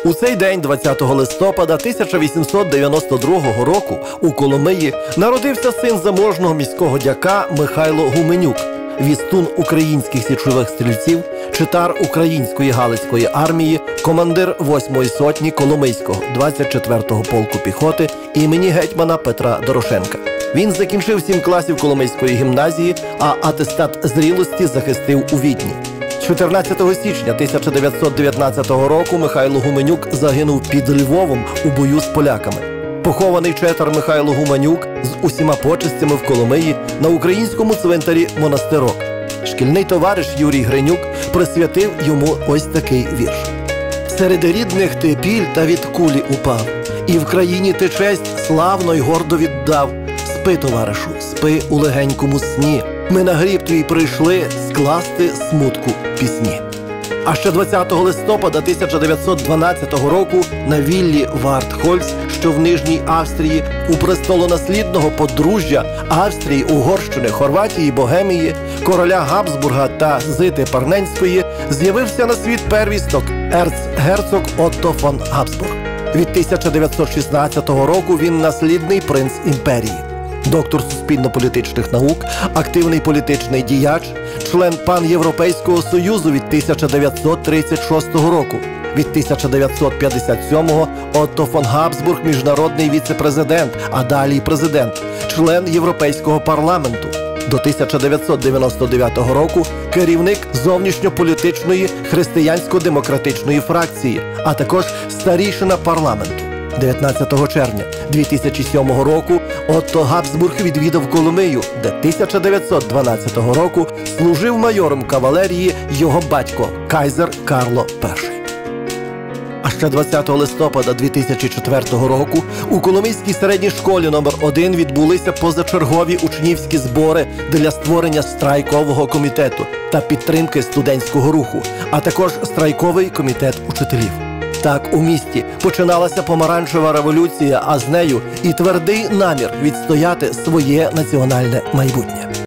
У цей день, 20 листопада 1892 року, у Коломиї народився син заможного міського дяка Михайло Гуменюк, вістун українських січових стрільців, читар Української Галицької армії, командир 8-ї сотні Коломийського 24-го полку піхоти імені гетьмана Петра Дорошенка. Він закінчив 7 класів Коломийської гімназії, а атестат зрілості захистив у Відні. 14 січня 1919 року Михайло Гуменюк загинув під Львовом у бою з поляками. Похований четар Михайло Гуменюк з усіма почестями в Коломиї на українському цвинтарі Монастирок. Шкільний товариш Юрій Гринюк присвятив йому ось такий вірш. «Серед рідних ти біль та від кулі упав, і в країні ти честь славно й гордо віддав. Спи, товаришу, спи у легенькому сні, ми на гріб твій прийшли скласти смутку пісні». А ще 20 листопада 1912 року на віллі Вардхольц, що в Нижній Австрії, у престолонаслідного подружжя Австрії, Угорщини, Хорватії, Богемії, короля Габсбурга та Зити Парненської з'явився на світ первісток ерцгерцог Отто фон Габсбург. Від 1916 року він наслідний принц імперії. Доктор суспільно-політичних наук, активний політичний діяч, член Пан'європейського Союзу від 1936 року. Від 1957-го Отто фон Габсбург – міжнародний віце-президент, а далі й президент, член Європейського парламенту. До 1999 року керівник зовнішньополітичної християнсько-демократичної фракції, а також старійшина парламенту. 19 червня 2007 року Отто Габсбург відвідав Коломию, де 1912 року служив майором кавалерії його батько, кайзер Карло І. А ще 20 листопада 2004 року у Коломийській середній школі номер 1 відбулися позачергові учнівські збори для створення страйкового комітету та підтримки студентського руху, а також страйковий комітет учителів. Так у місті починалася помаранчева революція, а з нею і твердий намір відстояти своє національне майбутнє.